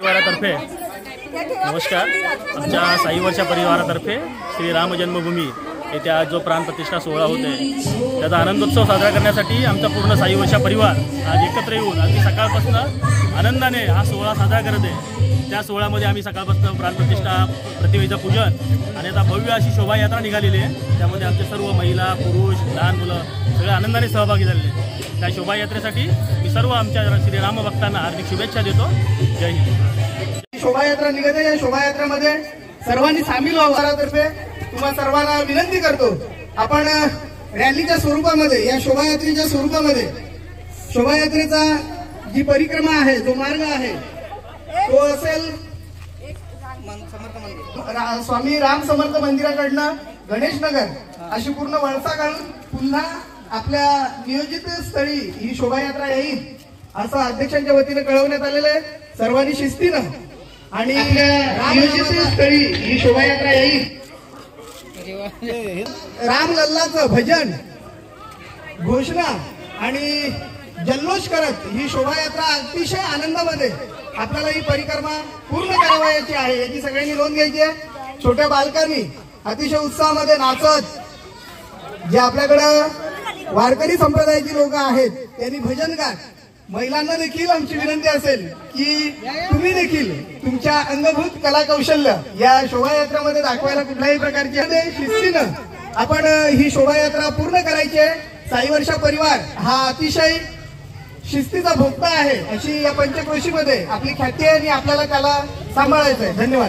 परिवारातर्फे नमस्कार. आमच्या साई वर्षा परिवारातर्फे श्री राम जन्मभूमी येथे आज जो प्राण प्रतिष्ठा सोहळा होते त्याचा आनंदोत्सव साजरा करण्यासाठी आमचा पूर्ण साई वर्षा परिवार आज एकत्र येऊन अगदी सकाळपासून आनंदाने हा सोहळा साजरा करत आहे. त्या सोहळ्यामध्ये आम्ही सकाळपासून प्राणप्रतिष्ठा, प्रतिमेचं पूजन आणि आता भव्य अशी शोभायात्रा निघालेली आहे. त्यामध्ये आमचे सर्व महिला, पुरुष, लहान मुलं सगळे आनंदाने सहभागी झालेले आहेत. त्या शोभायात्रेसाठी मी सर्व आमच्या श्रीराम भक्तांना हार्दिक शुभेच्छा देतो. जय हिंद. शोभायात्रा निघते. या शोभायात्रेमध्ये सर्वांनी सामील व्हावयातर्फे तुम्हा सर्वांना विनंती करतो. आपण रॅलीच्या स्वरूपामध्ये, या शोभायात्रेच्या स्वरूपामध्ये, शोभायात्रेचा जी परिक्रमा आहे, जो मार्ग आहे तो असेल स्वामी राम समर्थ मंदिराकडनं गणेश नगर अशी पूर्ण वळसा घालून पुन्हा आपल्या नियोजित स्थळी ही शोभायात्रा येईल असं अध्यक्षांच्या वतीने कळवण्यात आलेलं आहे. सर्वांनी शिस्तीनं आणि नियोजित स्थळी ही शोभायात्रा येईल. रामलल्लाचं भजन, घोषणा आणि जल्लोष करत ही शोभायात्रा अतिशय आनंदामध्ये आपल्याला ही परिक्रमा पूर्ण करावयाची आहे. याची सगळ्यांनी नोंद घ्यायची आहे. छोट्या बालकांनी अतिशय उत्साहामध्ये नाचत, जे आपल्याकडं वारकरी संप्रदायाची लोक आहेत त्यांनी भजन गात. महिलांना देखील आमची विनंती असेल की तुम्ही देखील तुमच्या अंगभूत कला कौशल्य या शोभायात्रेमध्ये दाखवायला कुठल्याही प्रकारची शिस्तीनं आपण ही शोभायात्रा पूर्ण करायची आहे. साई वर्षा परिवार हा अतिशय शिस्तीचा भोक्ता आहे अशी या पंचक्रोशीमध्ये आपली ख्याती आहे आणि आपल्याला त्याला सांभाळायचं आहे. धन्यवाद.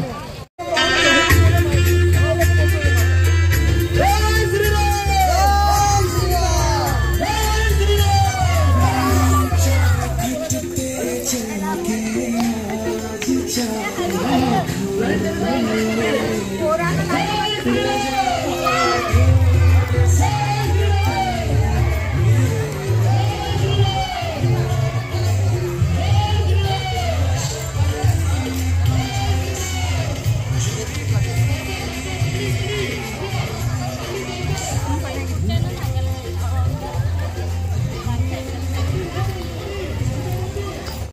Orang